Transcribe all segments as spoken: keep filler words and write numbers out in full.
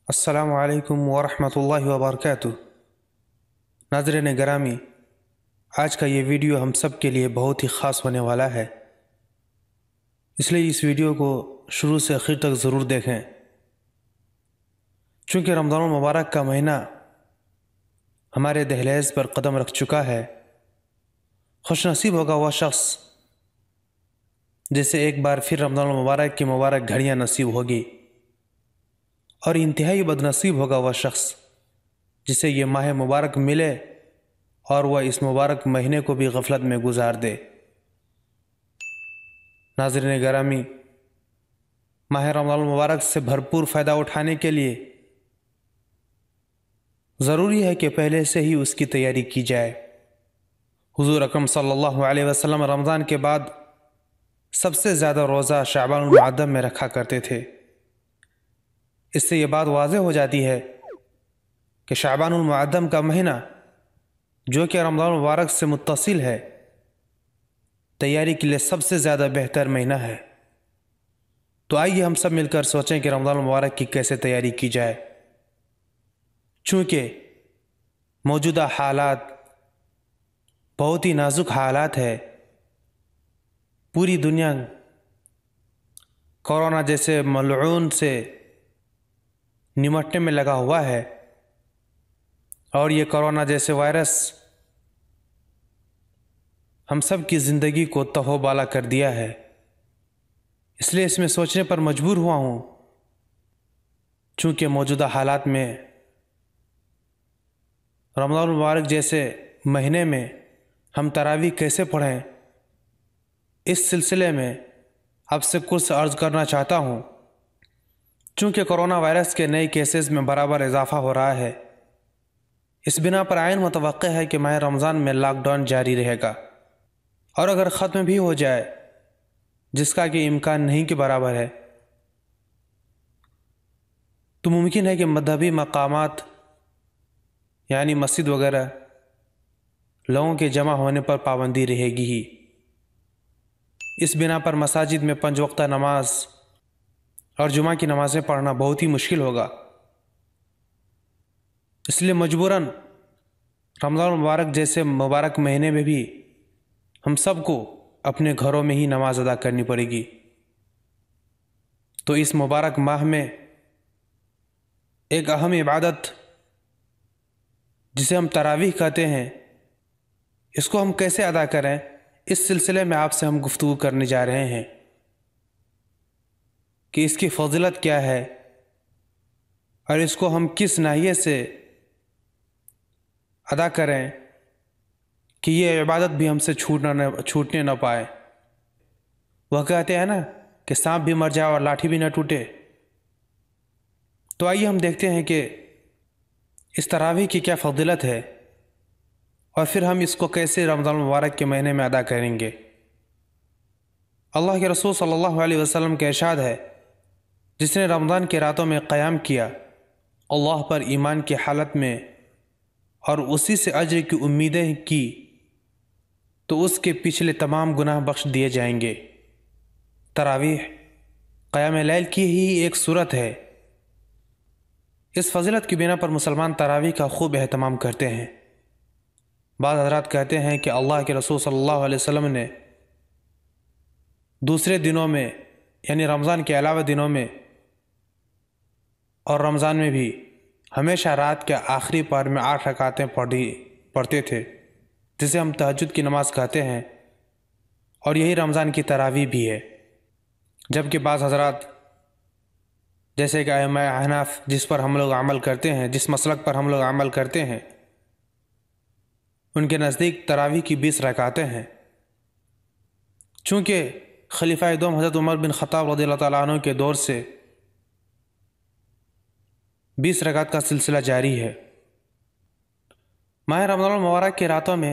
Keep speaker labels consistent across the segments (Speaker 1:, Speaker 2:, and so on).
Speaker 1: السلام علیکم ورحمۃ اللہ وبرکاتہ۔ ناظرین گرامی، آج کا یہ ویڈیو ہم سب کے لیے بہت ہی خاص ہونے والا ہے، اس لیے اس ویڈیو کو شروع سے آخر تک ضرور دیکھیں۔ چونکہ رمضان المبارک کا مہینہ ہمارے دہلیز پر قدم رکھ چکا ہے، خوش نصیب ہوگا وہ شخص جسے ایک بار پھر رمضان المبارک کی مبارک گھڑیاں نصیب ہوگی، اور انتہائی بد نصیب ہوگا وہ شخص جسے یہ ماہ مبارک ملے اور وہ اس مبارک مہینے کو بھی غفلت میں گزار دے۔ ناظرین گرامی، ماہ رمضان المبارک سے بھرپور فائدہ اٹھانے کے لیے ضروری ہے کہ پہلے سے ہی اس کی تیاری کی جائے۔ حضور اکرم صلی اللہ علیہ وسلم رمضان کے بعد سب سے زیادہ روزہ شعبان المعظم میں رکھا کرتے تھے۔ اس سے یہ بات واضح ہو جاتی ہے کہ شعبان المعظم کا مہینہ جو کہ رمضان المبارک سے متصل ہے، تیاری کے لیے سب سے زیادہ بہتر مہینہ ہے۔ تو آئیے ہم سب مل کر سوچیں کہ رمضان المبارک کی کیسے تیاری کی جائے۔ چونکہ موجودہ حالات بہت ہی نازک حالات ہے، پوری دنیا کورونا جیسے ملعون سے نمٹنے میں لگا ہوا ہے، اور یہ کورونا جیسے وائرس ہم سب کی زندگی کو تہو بالا کر دیا ہے۔ اس لیے اس میں سوچنے پر مجبور ہوا ہوں، چونکہ موجودہ حالات میں رمضان المبارک جیسے مہینے میں ہم تراویح کیسے پڑھیں، اس سلسلے میں آپ سے کچھ عرض کرنا چاہتا ہوں۔ چونکہ کرونا وائرس کے نئے کیسز میں برابر اضافہ ہو رہا ہے، اس بنا پر عین متوقع ہے کہ ماہ رمضان میں لاک ڈاؤن جاری رہے گا، اور اگر ختم بھی ہو جائے، جس کا کہ امکان نہیں کے برابر ہے، تو ممکن ہے کہ مذہبی مقامات یعنی مسجد وغیرہ لوگوں کے جمع ہونے پر پابندی رہے گی ہی۔ اس بنا پر مساجد میں پنج وقتہ نماز اور جمعہ کی نمازیں پڑھنا بہت ہی مشکل ہوگا۔ اس لیے مجبوراً رمضان المبارک جیسے مبارک مہینے میں بھی ہم سب کو اپنے گھروں میں ہی نماز ادا کرنی پڑے گی۔ تو اس مبارک ماہ میں ایک اہم عبادت جسے ہم تراویح کہتے ہیں، اس کو ہم کیسے ادا کریں، اس سلسلے میں آپ سے ہم گفتگو کرنے جا رہے ہیں کہ اس کی فضیلت کیا ہے، اور اس کو ہم کس ناحیے سے ادا کریں کہ یہ عبادت بھی ہم سے چھوٹنا نہ چھوٹنے نہ پائے۔ وہ کہتے ہیں نا کہ سانپ بھی مر جائے اور لاٹھی بھی نہ ٹوٹے۔ تو آئیے ہم دیکھتے ہیں کہ اس تراویح کی کیا فضیلت ہے، اور پھر ہم اس کو کیسے رمضان المبارک کے مہینے میں ادا کریں گے۔ اللہ کے رسول صلی اللہ علیہ وسلم کا ارشاد ہے، جس نے رمضان کے راتوں میں قیام کیا اللہ پر ایمان کی حالت میں اور اسی سے اجر کی امیدیں کی، تو اس کے پچھلے تمام گناہ بخش دیے جائیں گے۔ تراویح قیام لیل کی ہی ایک صورت ہے۔ اس فضیلت کی بنا پر مسلمان تراویح کا خوب اہتمام کرتے ہیں۔ بعض حضرات کہتے ہیں کہ اللہ کے رسول صلی اللہ علیہ وسلم نے دوسرے دنوں میں یعنی رمضان کے علاوہ دنوں میں اور رمضان میں بھی ہمیشہ رات کے آخری پہر میں آٹھ رکعتیں پڑھی پڑھتے تھے، جسے ہم تہجد کی نماز کہتے ہیں، اور یہی رمضان کی تراویح بھی ہے۔ جبکہ بعض حضرات جیسے کہ ائمہ احناف جس پر ہم لوگ عمل کرتے ہیں، جس مسلک پر ہم لوگ عمل کرتے ہیں، ان کے نزدیک تراویح کی بیس رکعتیں ہیں۔ چونکہ خلیفہ دوم حضرت عمر بن خطاب رضی اللہ تعالیٰ عنہ کے دور سے بیس رکعت کا سلسلہ جاری ہے۔ ماہ رمضان المبارک کے راتوں میں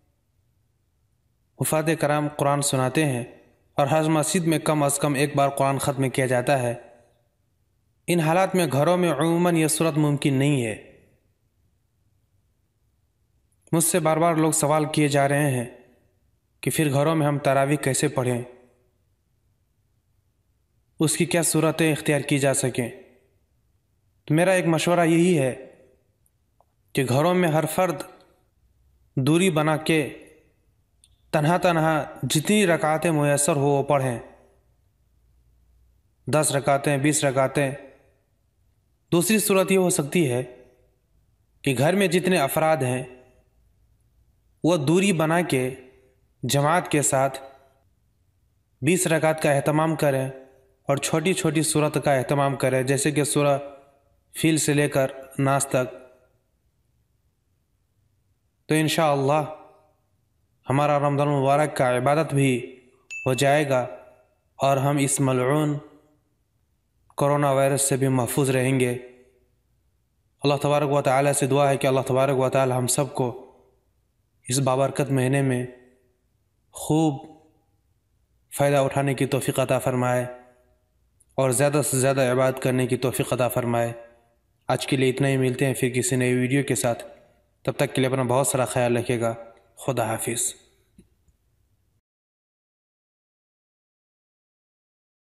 Speaker 1: حفاظ کرام قرآن سناتے ہیں، اور ہر مسجد میں کم از کم ایک بار قرآن ختم کیا جاتا ہے۔ ان حالات میں گھروں میں عموماً یہ صورت ممکن نہیں ہے۔ مجھ سے بار بار لوگ سوال کیے جا رہے ہیں کہ پھر گھروں میں ہم تراویح کیسے پڑھیں، اس کی کیا صورتیں اختیار کی جا سکیں۔ تو میرا ایک مشورہ یہی ہے کہ گھروں میں ہر فرد دوری بنا کے تنہا تنہا جتنی رکعتیں میسر ہو وہ پڑھیں، دس رکعتیں، بیس رکعتیں۔ دوسری صورت یہ ہو سکتی ہے کہ گھر میں جتنے افراد ہیں وہ دوری بنا کے جماعت کے ساتھ بیس رکعت کا اہتمام کریں اور چھوٹی چھوٹی صورت کا اہتمام کریں، جیسے کہ سورہ فیل سے لے کر ناس تک۔ تو انشاءاللہ ہمارا رمضان المبارک کا عبادت بھی ہو جائے گا اور ہم اس ملعون کرونا وائرس سے بھی محفوظ رہیں گے۔ اللہ تبارک و تعالی سے دعا ہے کہ اللہ تبارک و تعالی ہم سب کو اس بابرکت مہینے میں خوب فائدہ اٹھانے کی توفیق عطا فرمائے اور زیادہ سے زیادہ عبادت کرنے کی توفیق عطا فرمائے۔ آج کے لیے اتنا ہی، ملتے ہیں پھر کسی نئی ویڈیو کے ساتھ، تب تک کے لیے اپنا بہت سارا خیال رکھیے گا۔ خدا حافظ۔